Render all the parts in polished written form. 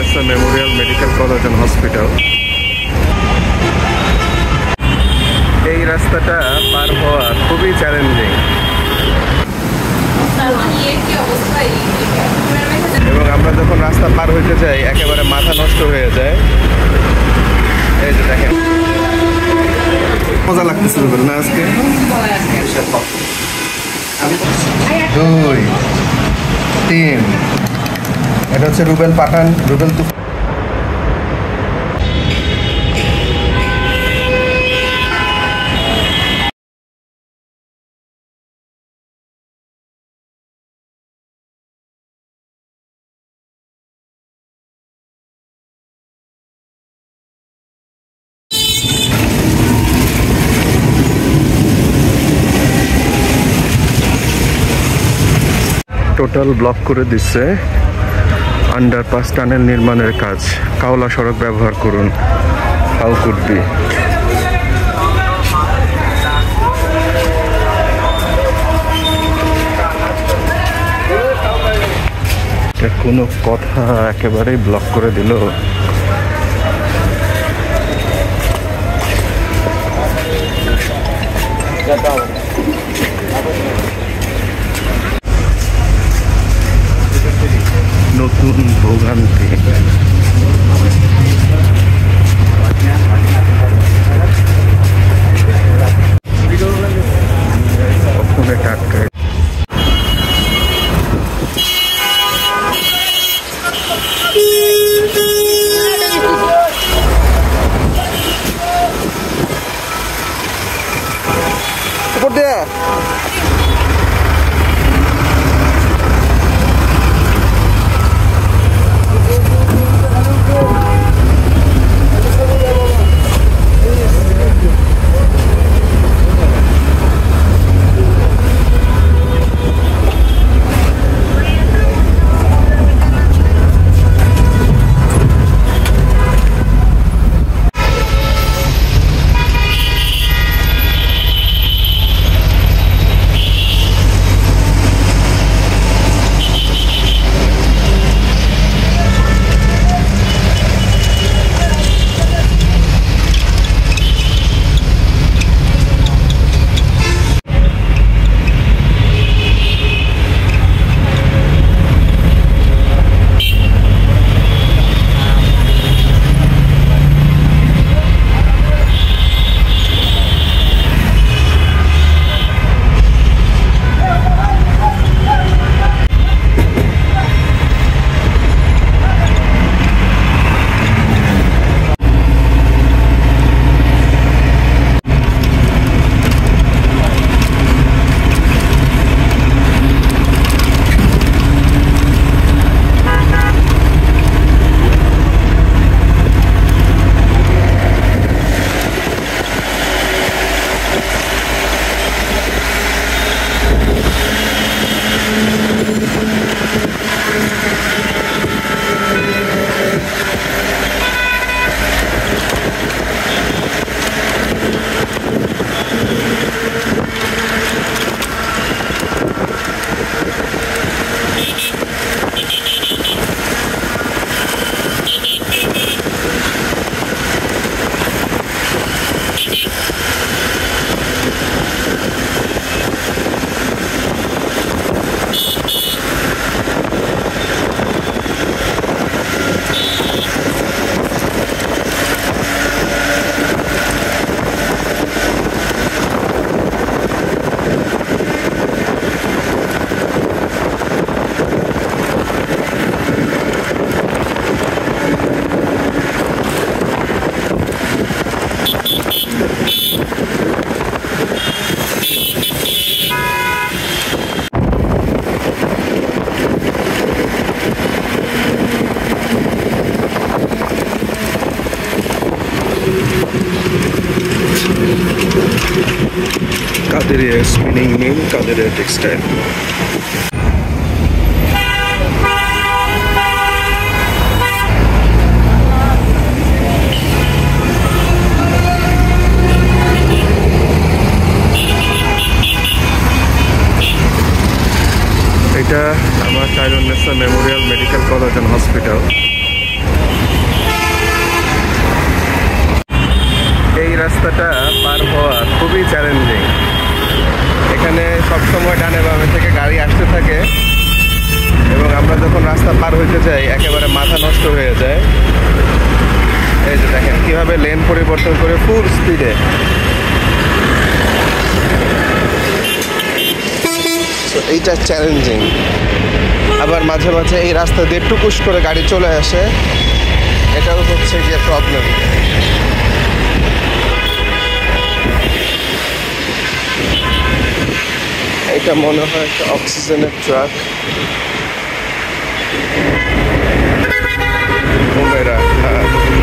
চাইরুন্নেসা memorial medical college and hospital. এই রাস্তাটা পার হওয়া খুবই চ্যালেঞ্জিং এবং আমরা যখন রাস্তা পার হইতে যাই একেবারে মাথা নষ্ট হয়ে যায়। এই যে দেখেন, মজা লাগতেছে না আজকে। 2 3 এটা হচ্ছে রুবেল পাঠান, রুবেল তুফান। টোটাল ব্লক করে দিচ্ছে আন্ডারপাস টানেল নির্মাণের কাজ। কাওলা সড়ক ব্যবহার করুন। How could be. কোনো কথা একেবারেই ব্লক করে দিল। নতুন ভোগান্তি। কখনো টাটকা উপর দিয়ে Kadiriyar spinning mill, Kadiriyar textile. এটা আমার Chairunnesa memorial medical college and hospital. রাস্তাটা পার হওয়া খুবই চ্যালেঞ্জিং। এখানে সবসময় ডানে বামে থেকে গাড়ি আসতে থাকে এবং আমরা যখন রাস্তা পার হইতে যাই একেবারে মাথা নষ্ট হয়ে যায়। এই যে দেখেন কীভাবে লেন পরিবর্তন করে ফুল স্পিডে। এইটা চ্যালেঞ্জিং। আবার মাঝে মাঝে এই রাস্তা দিয়ে টুকুস করে গাড়ি চলে আসে, এটাও হচ্ছে গিয়ে প্রবলেম। এটা মনে হয় একটা অক্সিজেনের ট্রাক। হ্যাঁ,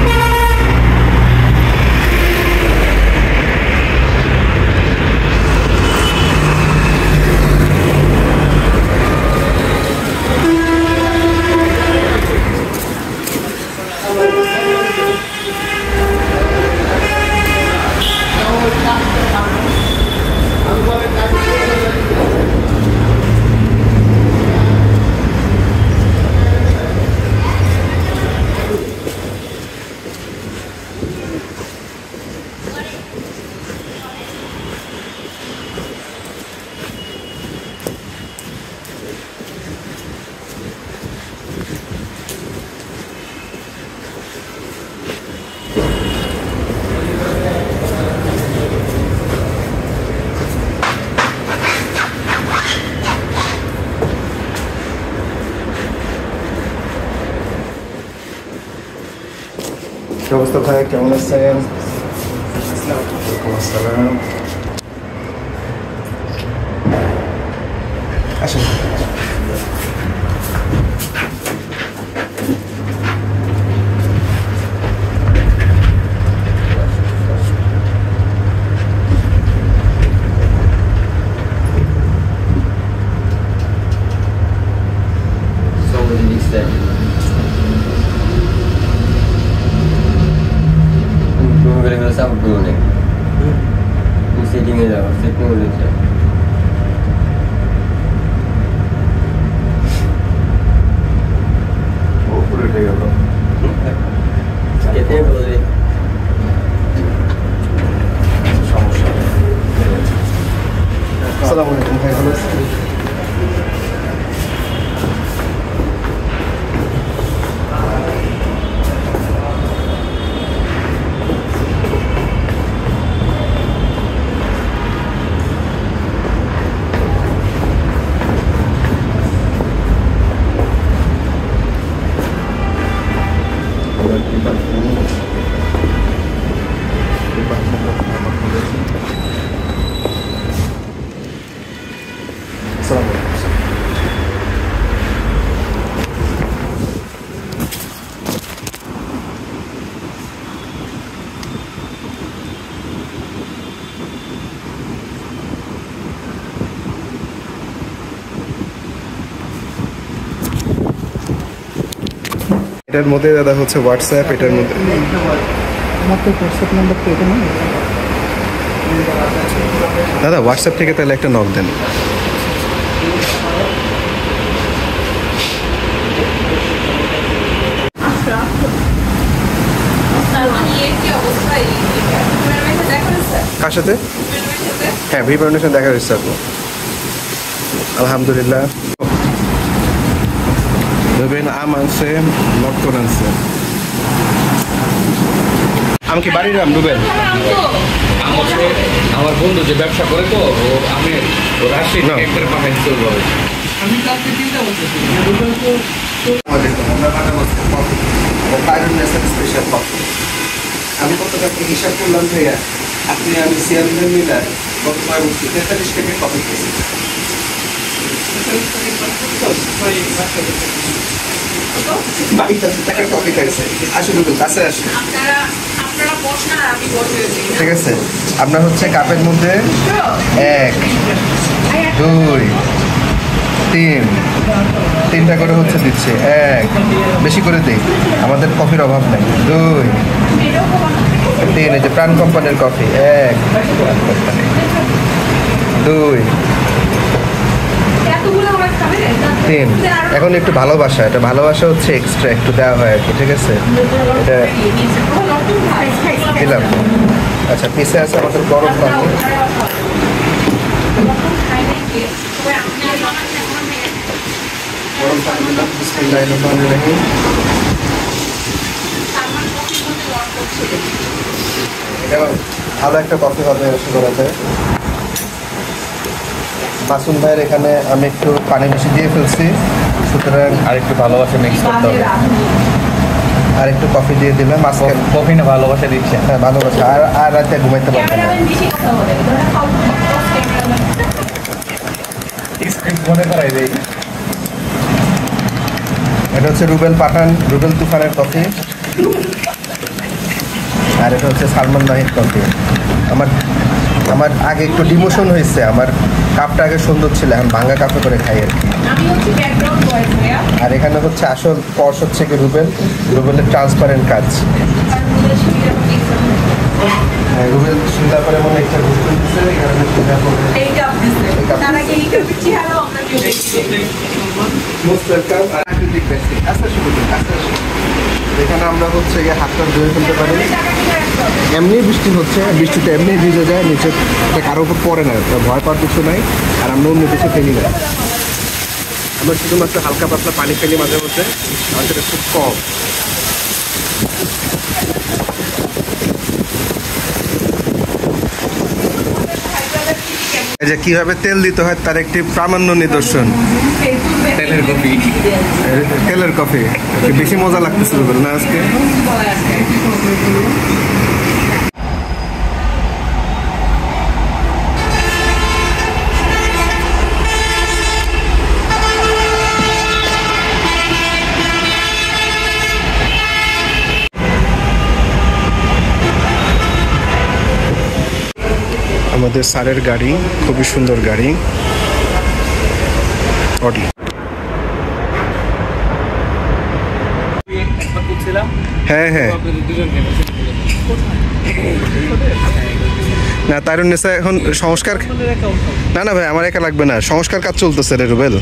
কি অবস্থা ভাই, কেমন আছেন? আসসালাম। আসেন। So what did he say? Belum boleh sampai dulu ni. Ni setting aja, setting boleh je. ও পুরো উঠে গেল। Setting boleh. সমস্যা। আসসালামু আলাইকুম ভাই, ভালো আছেন? এটার মধ্যে দাদা হচ্ছে হোয়াটসঅ্যাপ, এটার মধ্যে দাদা হোয়াটসঅ্যাপ থেকে তাহলে একটা নক দেন। কার সাথে? হ্যাঁ, ভিপারের সাথে দেখা হয়েছে আপনি। আলহামদুলিল্লাহ। ধরবেন আম আনছে, লটকন আনছে। আমি কি বাড়ির আম ডুবেন? আমার বন্ধু যে ব্যবসা করে তো আমি রাশি একবারে পাঠাই চলবো। আমি কাউকে চিন্তা করতেছি আমি কত টাকা হিসাব করলাম ভাইয়া, আপনি আমি চেয়ারম্যান মিলে গত 43 টাকা কপি পেয়েছি। ঠিক আছে, আপনার হচ্ছে কাপের মধ্যে 1 2 3 তিনটা করে হচ্ছে দিচ্ছে। 1 বেশি করে দিই, আমাদের কফির অভাব নাই। 2 3, এই যে প্রাণ কোম্পানির কফি। 1 2 3। এখন একটু ভালোবাসা, এটা ভালোবাসা হচ্ছে এক্সট্রা একটু দেওয়া হয় আর কি। ঠিক আছে, এটা দিলাম। আচ্ছা, পিছে আছে আমাদের গরম পানি। গরম পানি দিলাম, বিসমিল্লাহির রহমানির রহিম। এটা ভালো একটা কফি হবে আশা করা যায়। মাসুম ভাইয়ের এখানে আমি একটু পানি বেশি দিয়ে ফেলছি, সুতরাং আর একটু ভালোবাসা মিক্স করতে হবে। আর একটু কফি দিয়ে দিলাম। আজকে কফি না ভালোবাসা দিচ্ছে। হ্যাঁ, ভালোবাসা। আর রাতে ঘুমাইতে পারবে না। মনে করাই দেই। এটা হচ্ছে রুবেল পাঠান, রুবেল তুফানের কফি। আর এটা হচ্ছে সালমান নাহিদ কফি। আমার আগে একটু ডিমোশন হয়েছে, আমার কাপটা আগে সুন্দর ছিল, এখন ভাঙা কাপে করে খাই আর কি। আর এখানে হচ্ছে আসল পশ হচ্ছে কি রুবেলের ট্রান্সপারেন্ট কাজ। হ্যাঁ, রুবেল সিঙ্গাপুরে মনে একটা ঘুরতে দিচ্ছে, এই কারণে সিঙ্গাপুরে মোস্ট ওয়েলকাম। আর প্রাকৃতিক বেসিক আস্তে শুরু করুন, আস্তে শুরু। এখানে আমরা হচ্ছে গিয়ে হাতটা ধুয়ে ফেলতে পারি। এমনি বৃষ্টি হচ্ছে, বৃষ্টিতে এমনি ভিজে যায়, নিচে কারো উপর পড়ে না, ভয় পাওয়ার কিছু নাই। আর আমরা অন্য কিছু ফেলি না, আমরা শুধুমাত্র হালকা পাতলা পানি ফেলি মাঝে মধ্যে, আর সেটা খুব কম। এই যে কিভাবে তেল দিতে হয় তার একটি প্রামাণ্য নিদর্শন। তেলের কফি। তেলের কফি বেশি মজা লাগতেছিল না আজকে। আমাদের স্যারের গাড়ি, খুবই সুন্দর গাড়ি, অডি। হ্যাঁ হ্যাঁ, না তারুণ্যেসা এখন সংস্কার, না না ভাই আমার একা লাগবে না, সংস্কার কাজ চলতেছে রে রুবেল।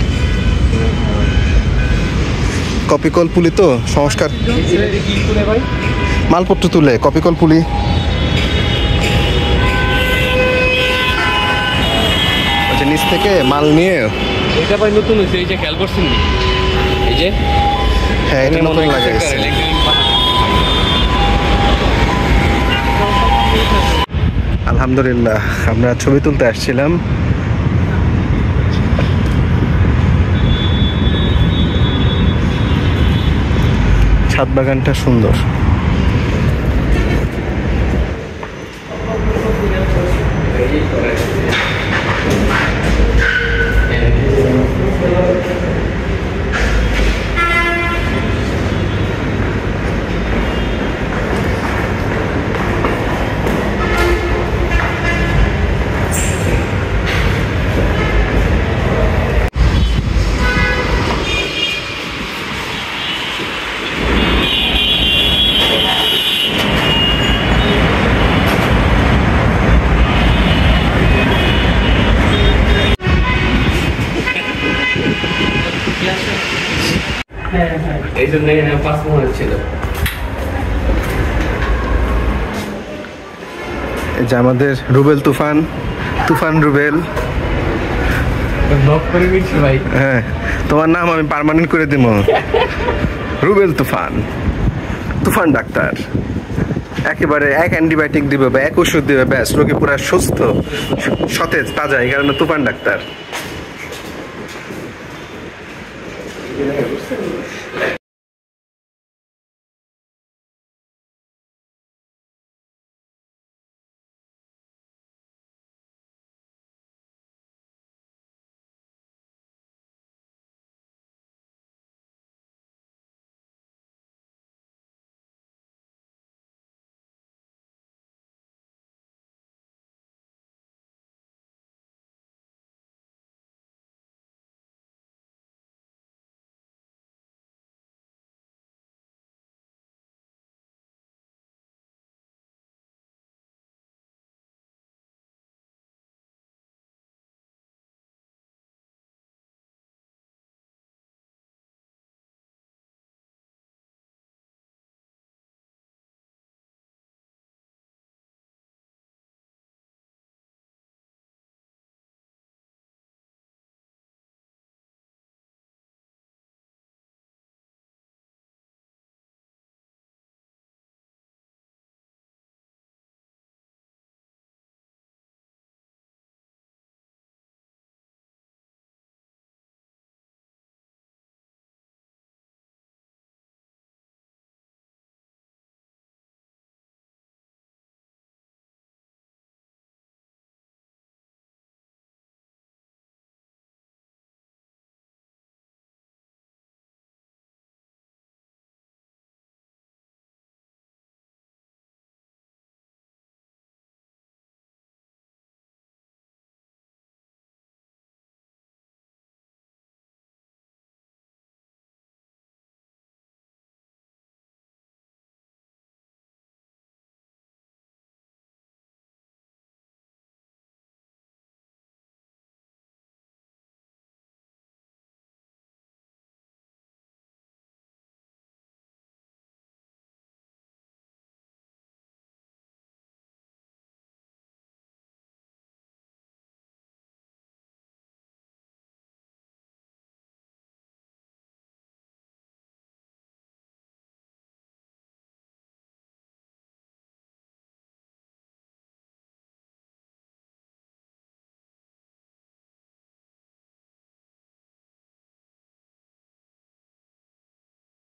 কপিকল পুলি তো সংস্কার, মালপত্র তুলে কপিকল পুলি। নিচ থেকে মাল নিয়ে এটা ভাই নতুন হয়েছে, এই যে খেয়াল করছেন এই যে, হ্যাঁ এটা নতুন লাগে গেছে। আলহামদুলিল্লাহ, আমরা ছবি তুলতে আসছিলাম। ছাদ বাগানটা সুন্দর। এই জন্য পাঁচ মনে ছিল। এই যে আমাদের রুবেল তুফান, তুফান রুবেল। ভাই হ্যাঁ, তোমার নাম আমি পার্মানেন্ট করে দিব, রুবেল তুফান। তুফান ডাক্তার একেবারে এক অ্যান্টিবায়োটিক দিবে বা এক ওষুধ দিবে, ব্যাস রোগী পুরো সুস্থ সতেজ তাজা, এই কারণে তুফান ডাক্তার।